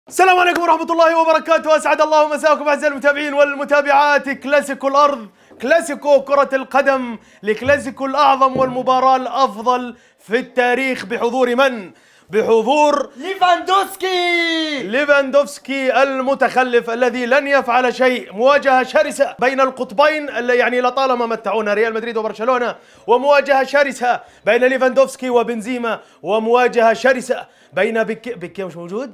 السلام عليكم ورحمة الله وبركاته، أسعد الله مساكم أعزائي المتابعين والمتابعات. كلاسيكو الأرض، كلاسيكو كرة القدم، الكلاسيكو الأعظم والمباراة الأفضل في التاريخ بحضور من؟ بحضور ليفاندوفسكي المتخلف الذي لن يفعل شيء. مواجهة شرسة بين القطبين اللي يعني لطالما متعونا ريال مدريد وبرشلونة، ومواجهة شرسة بين ليفاندوفسكي وبنزيما، ومواجهة شرسة بين بيكي مش موجود؟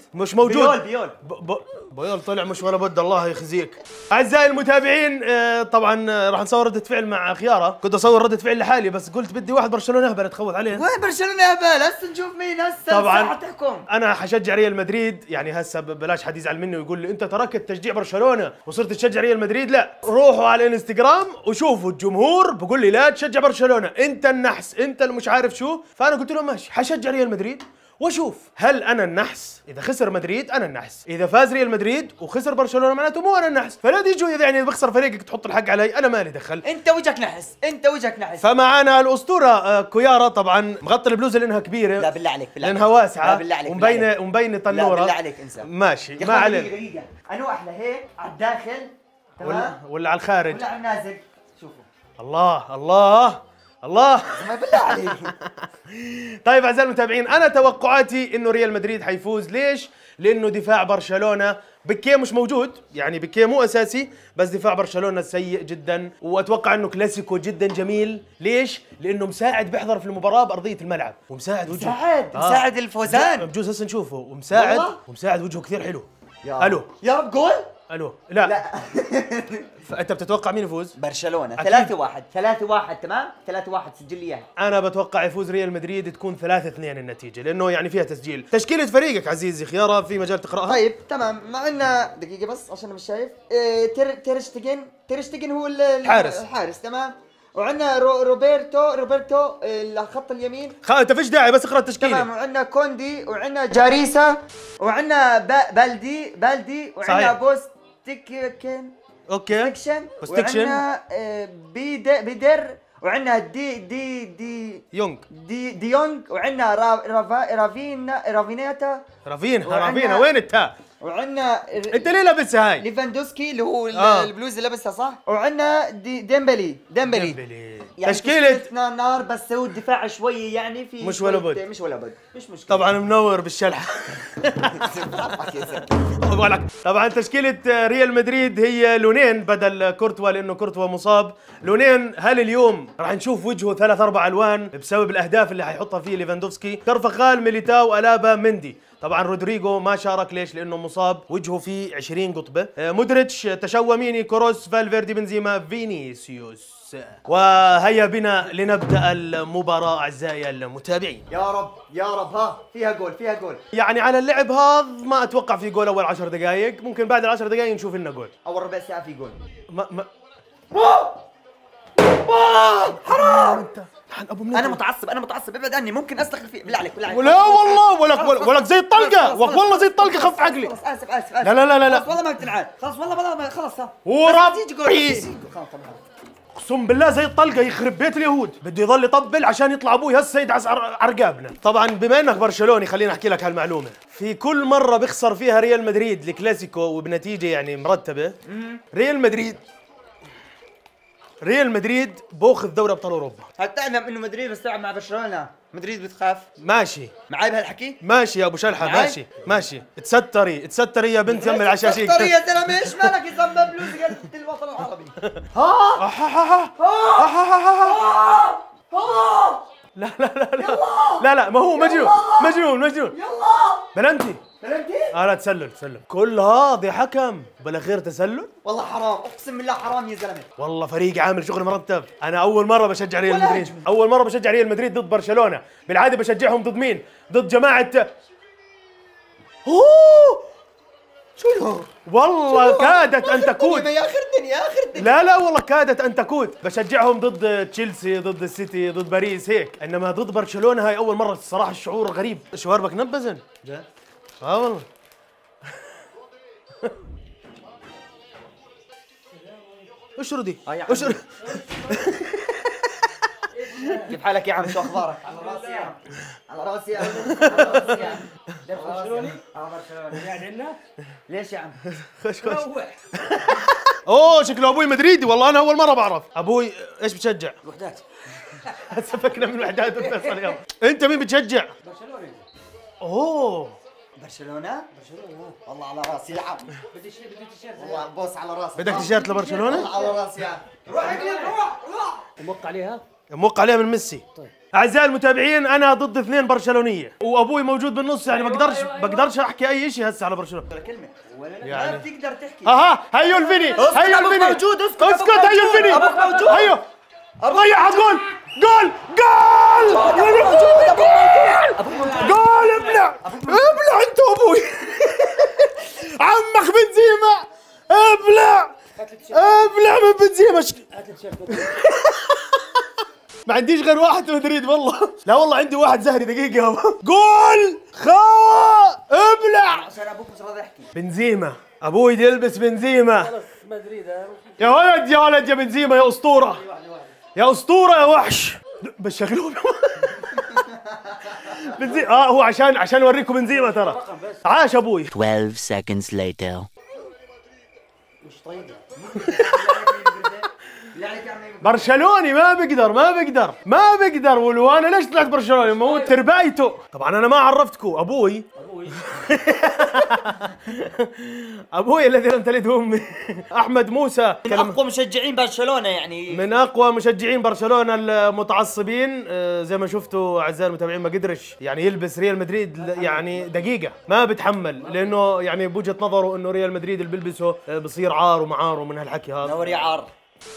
بيول طلع مش ولا بد، الله يخزيك. اعزائي المتابعين، طبعا راح نصور ردة فعل مع خيارة. كنت اصور ردة فعل لحالي بس قلت بدي واحد برشلونة اهبل اتخوض عليه. وين برشلونة اهبل؟ هسه نشوف مين هسه طبعا تحكم. انا حشجع ريال مدريد، يعني هسه بلاش حد يزعل مني ويقول لي انت تركت تشجيع برشلونة وصرت تشجع ريال مدريد. لا، روحوا على الانستغرام وشوفوا الجمهور بقول لي لا تشجع برشلونة، انت النحس، انت اللي مش عارف شو. فانا قلت لهم ماشي حشجع ريال مدريد واشوف هل انا النحس. اذا خسر مدريد انا النحس، اذا فاز ريال مدريد وخسر برشلونه معناته مو انا النحس. فلا تيجوا يعني بخسر فريقك تحط الحق علي، انا مالي دخل. انت وجهك نحس، انت وجهك نحس. فمعانا الاسطوره كويارة، طبعا مغطي البلوزه لانها كبيره. لا بالله عليك، بالله لانها واسعه. لا بالله عليك، ومبينه تنوره. لا بالله عليك انسى. ماشي ما علينا. دقيقة انو احلى هيك على الداخل تمام ولا على الخارج ولا على النازل؟ شوفوا الله ما بالله عليك. طيب اعزائي المتابعين، انا توقعاتي انه ريال مدريد حيفوز. ليش؟ لانه دفاع برشلونه بيكيه مش موجود، يعني بيكيه مو اساسي، بس دفاع برشلونه سيء جدا، واتوقع انه كلاسيكو جدا جميل. ليش؟ لانه مساعد بيحضر في المباراه بارضيه الملعب، ومساعد وجهه مساعد الفوزان. بجوز هسه نشوفه. ومساعد وجهه كثير حلو. الو يا رب جول. الو لا فانت بتتوقع مين يفوز؟ برشلونة 3-1 3-1 تمام؟ 3-1 سجل لي اياها. انا بتوقع يفوز ريال مدريد، تكون 3-2 النتيجة، لانه يعني فيها تسجيل. تشكيلة فريقك عزيزي خيارة في مجال تقراها؟ طيب تمام، مع عندنا دقيقة بس عشان مش شايف. تيرشتيجن هو الحارس تمام. وعندنا روبرتو الخط اليمين. انت فيش داعي، بس اقرا التشكيلة. تمام. وعندنا كوندي، وعندنا جاريسا، وعندنا بالدي، وعندنا بوستيكن. اوكي بوستيكشن. وعندنا بيدر، وعندنا دي يونغ، وعندنا رافينا وين التاء؟ وعندنا انت ليه لابسها هاي؟ ليفاندوسكي اللي هو البلوز اللي لابسها صح. وعندنا ديمبلي يعني تشكيلة نار، بس هو الدفاع شوي يعني في مش ولا بد مش مشكلة. طبعا منور بالشلحة. طبعا تشكيلة ريال مدريد هي لونين بدل كورتوا، لانه كورتوا مصاب. لونين، هل اليوم راح نشوف وجهه 3-4 الوان بسبب الاهداف اللي حيحطها فيه ليفاندوفسكي؟ كارفاخال، ميليتاو، ألابا، مندي. طبعا رودريجو ما شارك. ليش؟ لانه مصاب، وجهه فيه 20 قطبه. مودريتش، تشاوميني، كروس، فالفيردي، بنزيما، فينيسيوس. وهيا بنا لنبدا المباراه اعزائي المتابعين. يا رب ها فيها جول. يعني على اللعب هذا ما اتوقع في جول اول 10 دقائق، ممكن بعد ال10 دقائق نشوف لنا جول. اول ربع ساعه في جول. حرام انت. انا متعصب ابعد عني، ممكن استغل فيه بالله عليك. لا والله ولك زي الطلقه، والله زي الطلقه. خف عقلي. خلاص اسف. لا والله ما بتنعاد. خلاص والله خلاص ها. وربي اقسم بالله زي الطلقه، يخرب بيت اليهود. بده يضل يطبل عشان يطلع ابوي هسه يدعس عرقابنا. طبعا بما انك برشلوني خليني احكي لك هالمعلومه. في كل مره بيخسر فيها ريال مدريد الكلاسيكو وبنتيجه يعني مرتبه، ريال مدريد باخذ دوري ابطال اوروبا. هل تعلم انه مدريد بس تلعب مع برشلونه مدريد بتخاف؟ ماشي معاي بهالحكي؟ ماشي يا ابو شلحه، ماشي. تستري يا بنت يم العشاشيك. تستري يا زلمه، ايش مالك يا زلمه بلوز قد الوطن العربي. لا ما هو مجنون. يلا بلنتي. لا تسلل. كل هذا حكم بالاخير تسلل. والله حرام، اقسم بالله حرام يا زلمه. والله فريق عامل شغل مرتب. انا اول مره بشجع ريال مدريد ضد برشلونه. بالعاده بشجعهم ضد مين؟ ضد جماعه. شو والله كادت ان تكون يا اخر الدنيا. لا والله كادت ان تكون. بشجعهم ضد تشيلسي، ضد السيتي، ضد باريس هيك، انما ضد برشلونه هاي اول مره. الصراحه الشعور غريب. شواربك نبزن. والله. اشرو دي اشرو. كيف حالك يا عم؟ شو اخبارك؟ على راسي يا عم. برشلوني؟ برشلوني قاعد عندنا؟ ليش يا عم؟ خش روح. اوه شكله ابوي مدريدي، والله انا اول مره بعرف. ابوي ايش بتشجع؟ وحدات. سفكنا من وحدات الفيصل يلا. انت مين بتشجع؟ برشلوني. اوه برشلونه؟ برشلونة. والله على راسي يا عم. بدي تيشيرت. والله بوس على راسي. بدك تيشيرت لبرشلونه؟ والله على راسي يا عم. روح اقلب روح. موقع عليها؟ موقع عليها من ميسي. طيب. اعزائي المتابعين انا ضد اثنين برشلونيه وابوي موجود بالنص، يعني بقدرش احكي اي شيء هسه على برشلونه. ولا كلمه. ولا يعني. ما بتقدر تحكي. اها هيو الفيني، هيو أبوك الفيني موجود، اسكت، اسكت، أبوك هيو الفيني، موجود، أبوك موجود. هيو ضيعها، جول جول جول جول، ابلع ابلع انت ابوي. عمك بنزيما، ابلع ابلع من بنزيما. هات لي تيشيرت. ما عنديش غير واحد مدريد والله. لا والله عندي واحد زهري دقيقة. جول خوا ابلع. عشان ابوك مش راضي يحكي. بنزيما، ابوي يلبس بنزيما. خلص مدريد. يا ولد يا ولد يا بنزيما يا اسطورة، يا اسطورة يا وحش. بالشكل بنزيما هو عشان اوريكم بنزيما ترى. عاش ابوي. 12 seconds later. مش طيب. برشلوني ما بقدر وانا ليش طلعت برشلوني؟ موت تربايته. طبعا انا ما عرفتكم ابوي ابوي الذي لم تلده امي احمد موسى من اقوى مشجعين برشلونه، يعني من اقوى مشجعين برشلونه المتعصبين. زي ما شفتوا اعزائي المتابعين ما قدرش يعني يلبس ريال مدريد يعني دقيقه، ما بتحمل، لانه يعني بوجهه نظره انه ريال مدريد اللي بيلبسه بصير عار ومعار ومن هالحكي هذا. نوري عار.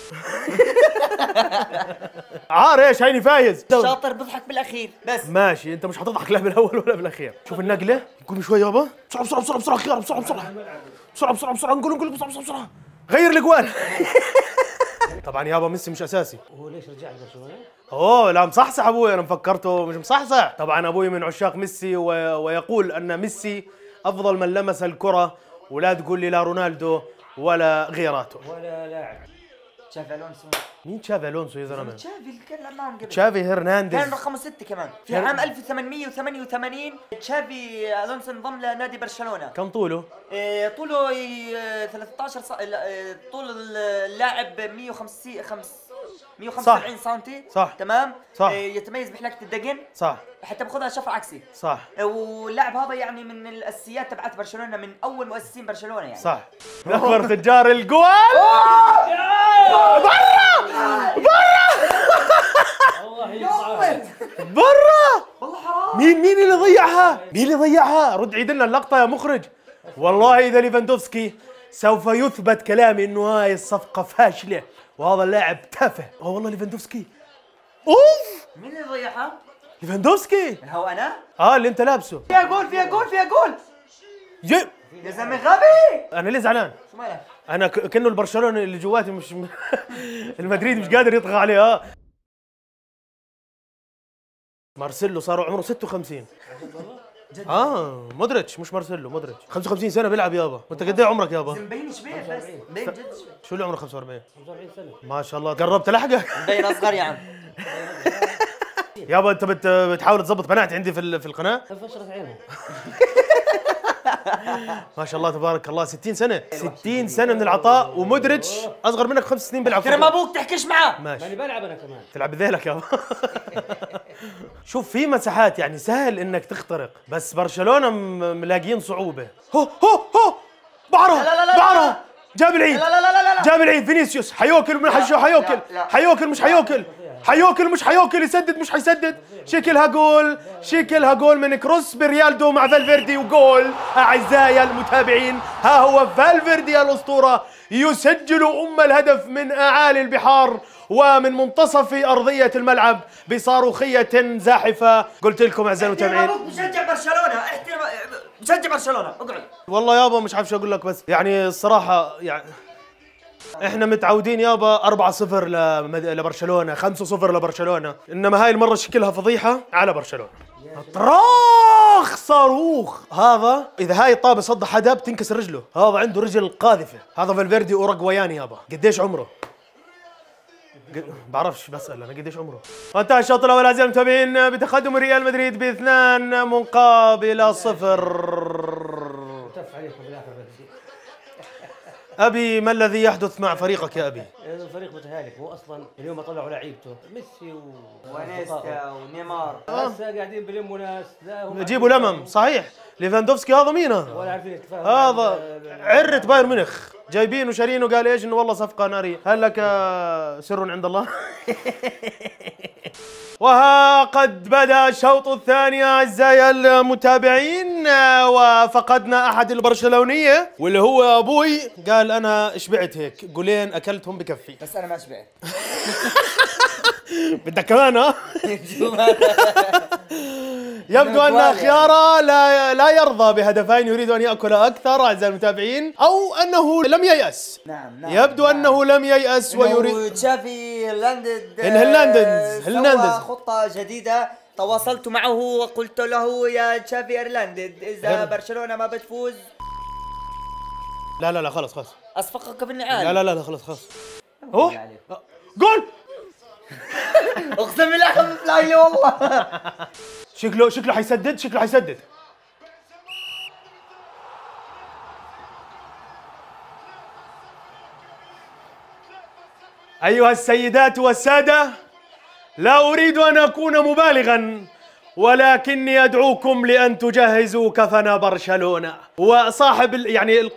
عار ايش؟ هيني فايز شاطر بضحك بالاخير بس. ماشي، انت مش حتضحك لا بالاول ولا بالاخير. شوف النقله، قوم شوي يابا، بسرعه بسرعه بسرعه بسرعه خيار، بسرعه بسرعه بسرعه بسرعه بسرعه، نقول بسرعه بسرعه بسرعه، غير الاجوال. طبعا يابا ميسي مش اساسي. هو ليش رجع لبرشلونة؟ اوه لا مصحصح ابوي، انا مفكرته مش مصحصح. طبعا ابوي من عشاق ميسي ويقول ان ميسي افضل من لمس الكره، ولا تقول لي لا رونالدو ولا غيراته. ولا لاعب. تشافي الونسو. مين تشافي الونسو يا زلمه؟ تشافي اللي كان معهم قبل. تشافي هرنانديز كان رقم 6 كمان في عام 1888. تشافي الونسو انضم لنادي برشلونه. كم طوله؟ طوله 13 طول اللاعب 175 سم. صح تمام. صح. يتميز بحلقه الدقن. صح. حتى باخذها شفر عكسي. صح. واللاعب هذا يعني من الاساسيات تبعت برشلونه، من اول مؤسسين برشلونه يعني. صح. من اكبر تجار الجوال. برا والله حرام. مين اللي ضيعها؟ مين اللي ضيعها؟ رد عيد لنا اللقطة يا مخرج. والله إذا ليفاندوفسكي سوف يثبت كلامي إنه هاي الصفقة فاشلة وهذا اللاعب تافه. والله ليفاندوفسكي. أوف. مين اللي ضيعها؟ ليفاندوفسكي. هو انا؟ اللي أنت لابسه. فيها جول فيها جول فيها جول. يا زلمه غبي. أنا ليه زعلان؟ شو مالك؟ أنا كأنه البرشلونة اللي جواتي مش المدريد مش قادر يطغى عليها. مارسيلو صار عمره 56. مودريتش مش مارسيلو، مودريتش 55 سنة بيلعب يابا. وانت قد ايه عمرك يابا؟ مبين شبيه بس مبين جد شبيه. شو اللي عمره 45؟ 45 سنة. ما شاء الله قربت الحقك. مبين اصغر يا عم. يابا انت بتحاول تظبط بنات عندي في القناة؟ فشرت عينهم. ما شاء الله تبارك الله. 60 سنة 60 سنة من العطاء، ومودريتش اصغر منك ب5 سنين بيلعب ترى ما ابوك تحكيش معاه. ماشي ماني بلعب انا كمان. تلعب بذيلك يابا. شوف في مساحات يعني سهل انك تخترق، بس برشلونة ملاقيين صعوبة. هو بعرها جاب العيد. جاب العيد فينيسيوس حيوكل من حيوكل حيوكل مش حيوكل يسدد مش حيسدد. شكلها جول من كروس بريالدو مع فالفيردي وجول. اعزائي المتابعين ها هو فالفيردي الاسطوره يسجل الهدف من اعالي البحار ومن منتصف ارضيه الملعب بصاروخيه زاحفه. قلت لكم اعزائي المتابعين مشجع برشلونه، مشجع برشلونه اقعد. والله يابا مش عارف شو اقول لك، بس يعني الصراحه يعني احنا متعودين يابا 4-0 لبرشلونه، 5-0 لبرشلونه، انما هاي المره شكلها فضيحه على برشلونه. طراخ صاروخ هذا، اذا هاي الطابه صد حدا بتنكسر رجله. هذا عنده رجل قاذفه. هذا فالفيردي اوروغواياني يابا. قديش عمره؟ بعرفش بسأل انا قديش عمره. وانتهى الشوط الاول اعزائي المتابعين بتقدم ريال مدريد باثنان مقابل 0. ابي ما الذي يحدث مع فريقك يا ابي؟ الفريق متهالك، هو اصلا اليوم طلعوا لعيبته ميسي ونيستا ونيمار هسه قاعدين بلموا ناس. لا هم جيبوا لمم صحيح. ليفاندوفسكي هذا مين هذا؟ ولا عارفين يتفاهموا. هذا عرة بايرن ميونخ جايبين وشارين وقال ايش انه والله صفقة نارية. هل لك سر عند الله؟ وها قد بدأ الشوط الثاني أعزائي المتابعين، وفقدنا أحد البرشلونية واللي هو أبوي. قال أنا شبعت هيك، قولين أكلتهم بكفي. بس انا ما شبعت. بدك كمان ها؟ يبدو أن خيارة لا يرضى بهدفين، يريد أن يأكل أكثر أعزائي المتابعين، أو أنه لم ييأس. نعم يبدو أنه لم ييأس ويريد. تشافي هرنانديز خطة جديدة. تواصلت معه وقلت له يا تشافي هرنانديز إذا برشلونة ما بتفوز لا خلص أصفقك بالنعال. لا خلص هو جول. اقسم بالله خفف لي والله. شكله حيسدد. أيها السيدات والسادة، لا أريد أن أكون مبالغا، ولكني أدعوكم لأن تجهزوا كفن برشلونة وصاحب يعني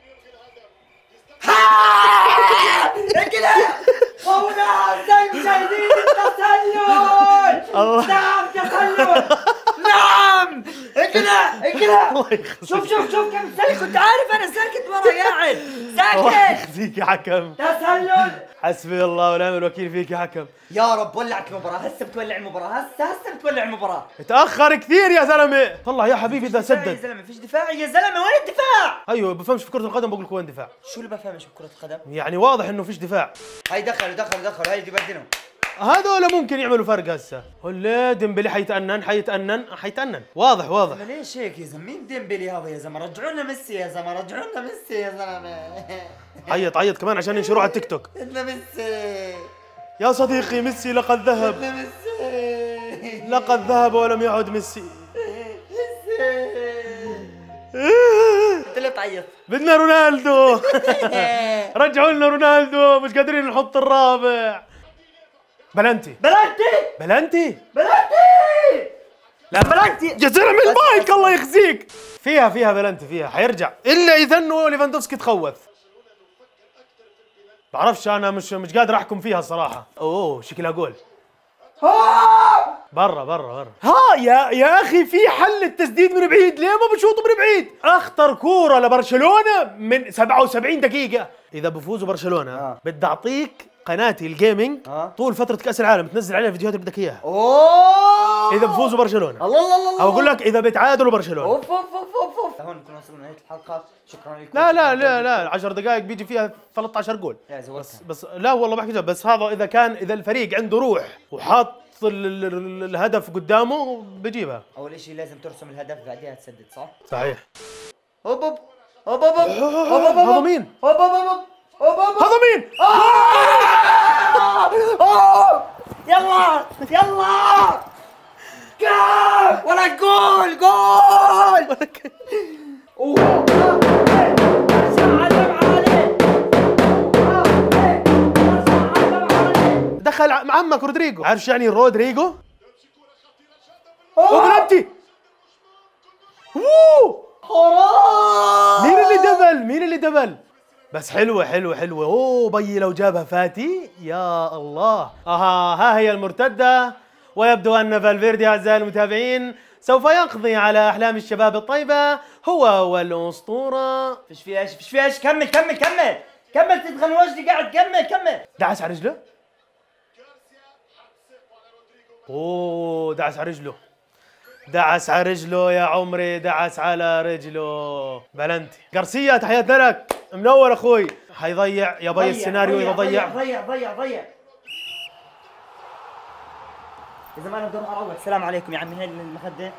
هنا سنشاهدين التسلل. الله. نعم تسلل. نعم اقرا. شوف كم سلك. كنت عارف انا ساكت ورا قاعد ساكت. يخزيك يا حكم. تسلل. حسبي الله ونعم الوكيل فيك يا حكم. يا رب ولعت المباراة. هسه بتولع المباراة. هسه بتولع المباراة. تأخر كثير يا زلمة. طلع يا حبيبي إذا يا سدد. زلمة فيش دفاع يا زلمة. وين الدفاع؟ أيوه بفهمش في كرة القدم، بقول لك وين دفاع. شو اللي بفهمش بكرة القدم؟ يعني واضح إنه فيش دفاع. هاي دخلوا هاي يبدلوا. هذول ممكن يعملوا فرق هسه. ولا ديمبلي حيتأنن واضح. ليش هيك يا زلمة؟ مين ديمبلي هذا يا زلمة؟ رجعوا لنا ميسي يا زلمة. عيط كمان عشان ينشروه على التيك توك. بدنا ميسي يا صديقي ميسي لقد ذهب. بدنا ميسي. لقد ذهب ولم يعد ميسي. انت ليه تعيط؟ بدنا رونالدو. رجعوا لنا رونالدو، مش قادرين نحط الرابع. بلنتي. لا بلنتي يا زلمه المايك الله يخزيك. فيها بلنتي فيها، حيرجع الا اذا انه ليفاندوفسكي تخوث. بعرفش انا مش قادر احكم فيها الصراحه. اوه شكلها جول. برا. ها يا اخي في حل التسديد من بعيد، ليه ما بشوطه من بعيد؟ اخطر كوره لبرشلونه من 77 دقيقه. اذا بفوزوا برشلونه بدي اعطيك قناتي الجيمنج طول فتره كاس العالم تنزل عليها الفيديوهات اللي بدك اياها. اذا بفوزوا برشلونه. الله او اقول لك اذا بتعادلوا برشلونه. اوف هون كنا وصلنا لنهايه الحلقه. شكرا لكم. لا 10 دقائق بيجي فيها 13 جول. بس لا والله بحكي جد. بس هذا اذا الفريق عنده روح وحاط الهدف قدامه بجيبها. اول شيء لازم ترسم الهدف بعدها تسدد صح؟ صحيح. هوب هذا مين؟ هذا مين؟ يلا ولا جول دخل عمك رودريجو. عارف شو يعني رودريجو؟ وبلنتي. مين اللي دبل؟ بس حلوة. اوه بي لو جابها فاتي يا الله. ها هي المرتدة، ويبدو أن فالفيردي أعزائي المتابعين سوف يقضي على أحلام الشباب الطيبة هو والأسطورة. فيش فيهاش. كمل تدخل وجهي قاعد. كمل. دعس على رجله. اوه دعس على رجله يا عمري. دعس على رجله. بلنتي. غارسيا تحياتنا لك، منور اخوي. حيضيع يا بي السيناريو. يضيع. ضيع. اذا ما نقدر اروح. السلام عليكم يا عمي. هاي المخده.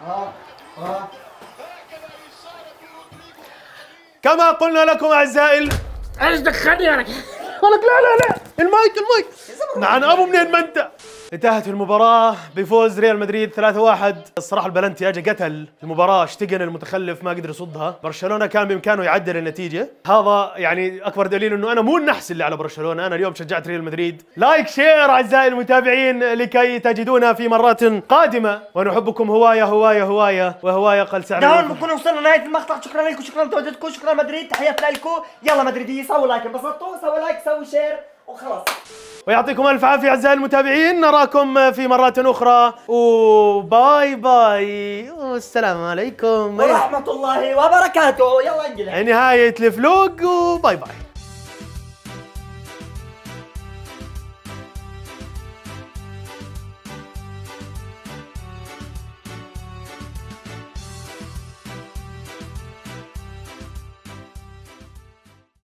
كما قلنا لكم اعزائي ايش دخلني انا؟ لا المايك. نعم ابو منين ما انت. انتهت المباراة بفوز ريال مدريد 3-1. الصراحة البلنتي اجى قتل المباراة، اشتقن المتخلف ما قدر يصدها. برشلونة كان بامكانه يعدل النتيجة، هذا يعني اكبر دليل انه انا مو النحس اللي على برشلونة، انا اليوم شجعت ريال مدريد. لايك شير اعزائي المتابعين لكي تجدونا في مرات قادمة، ونحبكم هواية هواية هواية وهواية قل سعر. ده هون بنكون وصلنا لنهاية المقطع. شكرا لكم، شكرا لتواجدكم، شكرا مدريد، تحياتنا لكم. يلا مدريدية سووا لايك، انبسطتوا سووا لايك سووا شير وخلاص. ويعطيكم الف عافيه اعزائي المتابعين، نراكم في مرات اخرى وباي باي والسلام عليكم ورحمة الله وبركاته. يلا انقلع نهايه الفلوق وباي باي.